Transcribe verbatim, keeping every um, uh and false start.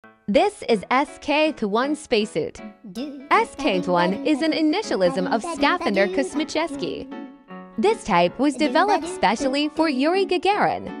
This is S K one spacesuit. S K one is an initialism of Skafander Kosmicheski. This type was developed specially for Yuri Gagarin,